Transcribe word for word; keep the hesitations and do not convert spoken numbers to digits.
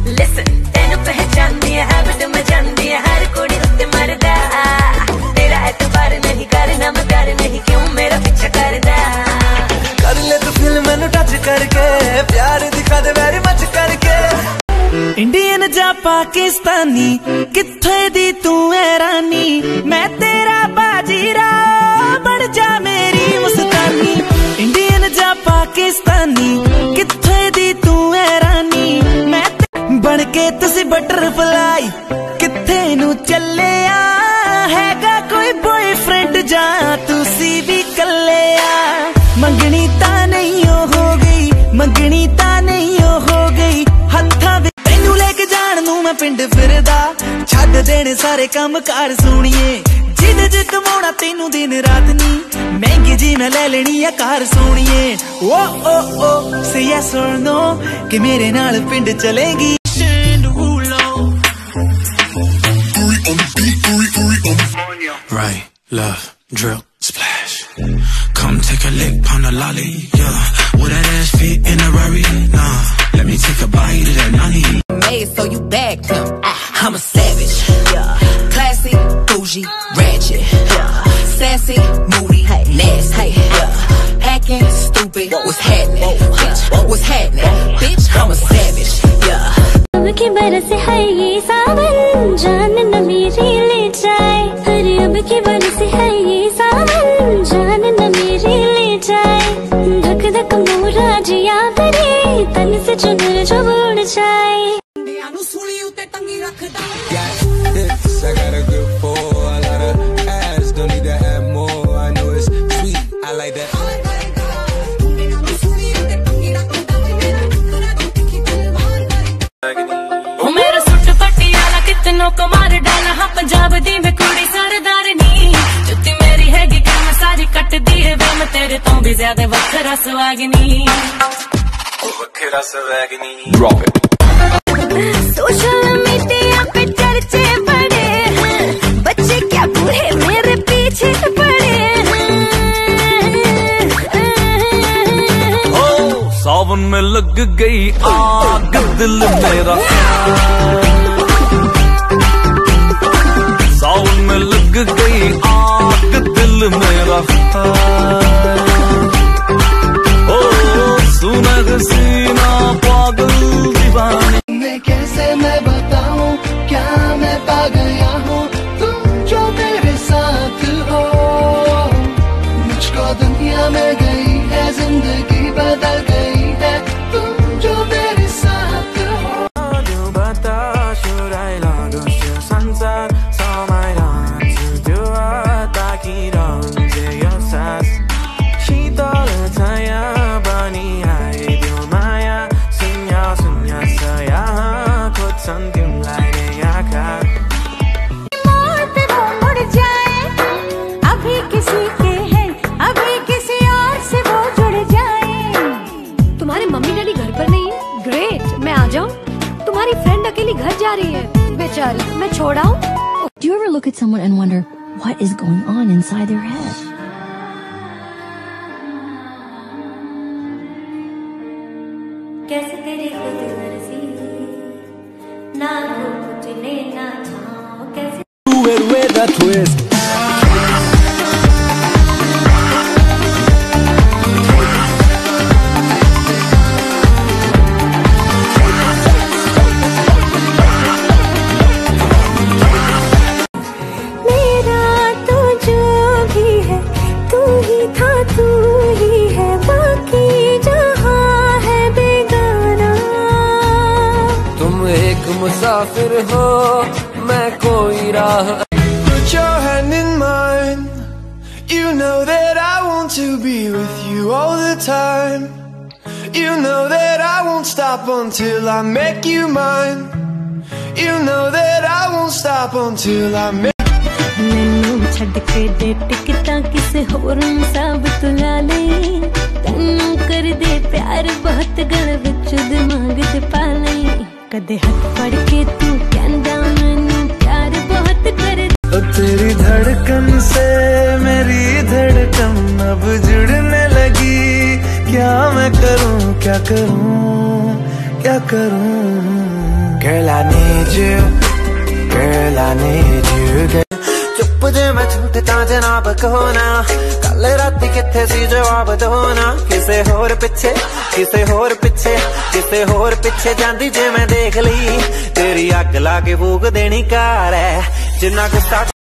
Listen, तेनू पहचानदी है habit में जानदी है हर कुड़ी उत्ते मरदा तेरा एतबार नहीं करना मैं प्यार नहीं क्यों मेरा पीछा करदा कर ले तू फिल मैनू टच करके प्यार दिखा दे वेरी मच करके इंडियन जा पाकिस्तानी किथे दी तू है रानी मैं तेरा बाजीरा बन जा मेरी मुस्तानी इंडियन जा पाकिस्तानी किथे दी तू है रानी मैं बन के तुसी बटरफ्लाई किथे नू चले आ हैगा कोई बॉयफ्रेंड जा तुसी भी कले आ मंगनी ता नहीं हो गई मंगनी ता नहीं हो गई हत्था तेनू लेके जान नू मैं पिंड फिरदा छड्ड देने सारे काम कार सुनिए जिद ज कमाउणा तेनू दिन रात नी महंगी जी मैं ले लेनी है कार सुनिए ओ ओ ओ से यस और नो कि मेरे नाल पिंड चलेगी Right, love, drill, splash. Come take a lick on the lolly, yeah. Will that ass fit in a Rari? Nah, let me take a bite of that nani. Made so you bagged him. I'm a savage, yeah. Classy, bougie, ratchet, yeah. Sassy, moody, nasty, yeah. Acting stupid, what's happening? Bitch, what's happening? Bitch, I'm a savage, yeah. अब की बरस है ये सावन जान न मेरी ले जाए अरे अब की बरस है ये सावन जान न मेरी ले जाए धक धक मोरा जिया करे तन से चुनर जो उड़ जाए I got a good for a lot of ass, don't need to have more. I know it's sweet, I like that. मेरा सुट पटियाला कितनों को मार डाला हाँ पंजाब दी मैं कुड़ी सरदारनी जुत्ती मेरी हैगी कि मैं सारी कट दी है वे मैं तेरे तो भी ज्यादा वखरा सुहागनी वखरा सुहागनी ड्रॉप इट सोशल मीडिया पे चर्चे बड़े हैं बच्चे क्या बूढ़े मेरे पीछे पड़े ओ सावन में लग गई आग दिल मेरा सावन में लग गई आग दिल मेरा ओ सुना हसीना पागल दीवानी मैं कैसे मैं बताऊं क्या मैं पा गया हूँ तुम जो मेरे साथ हो मुझको दुनिया में गई है जिंदगी बदल गई है तुम जो मेरे साथ हो घर जा रही है बेचारी मैं छोड़ाऊं Do you ever look at someone and wonder what is going on inside their head? कैसे तेरी खुद गर्जी ना हो तुझने ना छाओ कैसे Do it with a twist मुसाफिर हो मैं कोई राह Put your hand in mine You know that I want to be with you all the time You know that I won't stop until I make you mine You know that I won't stop until I make मैनू छड़ के दे टिकटा किसे होर नूं साबित ला लई तैनू कर दे प्यार बहुत गल विच दिमाग ते पा लई कदे हाथ फड़ के तू कहंदा मैनू प्यार बहुत कर तेरी धड़कन से मेरी धड़कन अब जुड़ने लगी क्या मैं करूं क्या करूं क्या करूं I need you, girl I need you, girl. चुप जे मैं झूठता जनाब कहो ना, कल राती किथे सी जवाब दो ना। किसे होर पिछे किसे होर पिछे किसे होर पिछे जांदी जे मैं देख ली, तेरी अग ला के फूक देनी कार है जिन्ना गुस्सा